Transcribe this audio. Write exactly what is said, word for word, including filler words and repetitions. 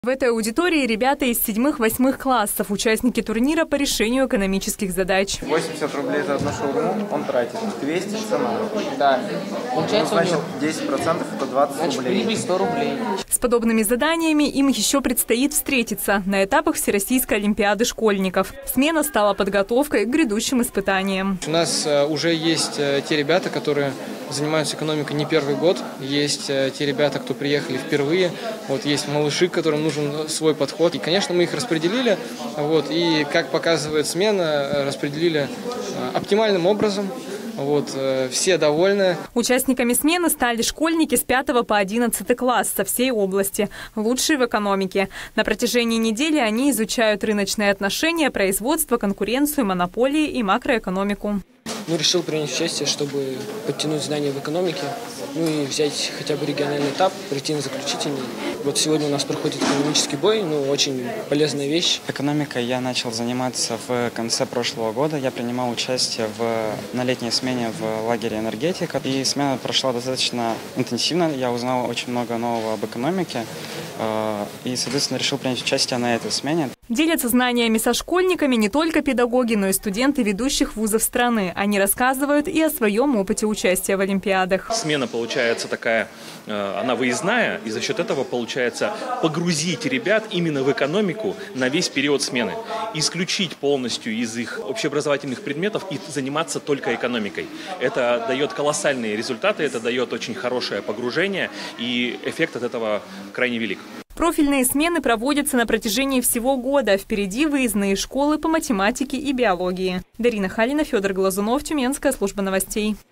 В этой аудитории ребята из седьмых-восьмых классов, участники турнира по решению экономических задач. восемьдесят рублей за одну шаурму он тратит, двести цена. Да. Получается, ну, значит, десять процентов это двадцать значит, рублей. Прибыль сто рублей. С подобными заданиями им еще предстоит встретиться на этапах Всероссийской олимпиады школьников. Смена стала подготовкой к грядущим испытаниям. У нас уже есть те ребята, которые занимаются экономикой не первый год. Есть те ребята, кто приехали впервые. Вот есть малыши, которым нужен свой подход. И, конечно, мы их распределили. Вот, и, как показывает смена, распределили оптимальным образом. Вот, все довольны. Участниками смены стали школьники с пятого по одиннадцатый класс со всей области, лучшие в экономике. На протяжении недели они изучают рыночные отношения, производство, конкуренцию, монополии и макроэкономику. Ну, решил принять участие, чтобы подтянуть знания в экономике, ну и взять хотя бы региональный этап, прийти на заключительный. Вот сегодня у нас проходит экономический бой, ну, очень полезная вещь. Экономикой я начал заниматься в конце прошлого года. Я принимал участие в, на летней смене в лагере «Энергетика». И смена прошла достаточно интенсивно. Я узнал очень много нового об экономике. И, соответственно, решил принять участие на этой смене. Делятся знаниями со школьниками не только педагоги, но и студенты ведущих вузов страны. Они рассказывают и о своем опыте участия в олимпиадах. Смена получается такая, она выездная, и за счет этого получается погрузить ребят именно в экономику на весь период смены. Исключить полностью из их общеобразовательных предметов и заниматься только экономикой. Это дает колоссальные результаты, это дает очень хорошее погружение, и эффект от этого крайне велик. Профильные смены проводятся на протяжении всего года. Впереди выездные школы по математике и биологии. Дарина Халина, Федор Глазунов, Тюменская служба новостей.